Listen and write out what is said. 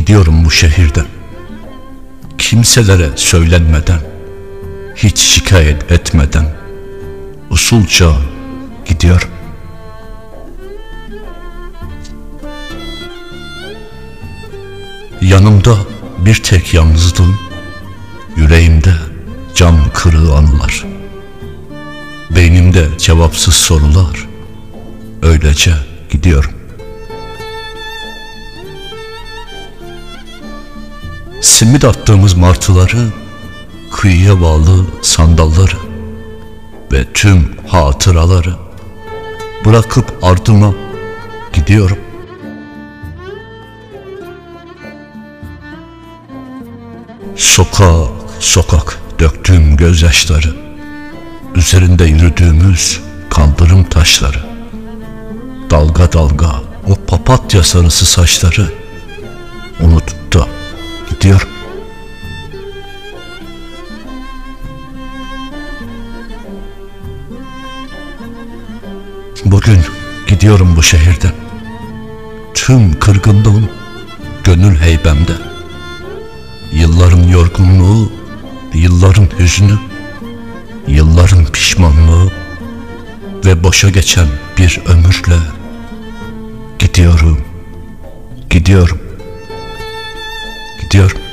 Gidiyorum bu şehirden, kimselere söylenmeden, hiç şikayet etmeden, usulca gidiyorum. Yanımda bir tek yalnızlığım, yüreğimde cam kırığı anılar, beynimde cevapsız sorular, öylece gidiyorum. Simit attığımız martıları, kıyıya bağlı sandalları ve tüm hatıraları bırakıp ardıma gidiyorum. Sokak sokak döktüğüm gözyaşları, üzerinde yürüdüğümüz kaldırım taşları, dalga dalga o papatya sarısı saçları unutup da gidiyorum. Bugün gidiyorum bu şehirden, tüm kırgınlığım gönül heybemde, yılların yorgunluğu, yılların hüznü, yılların pişmanlığı ve boşa geçen bir ömürle gidiyorum, gidiyorum, gidiyorum.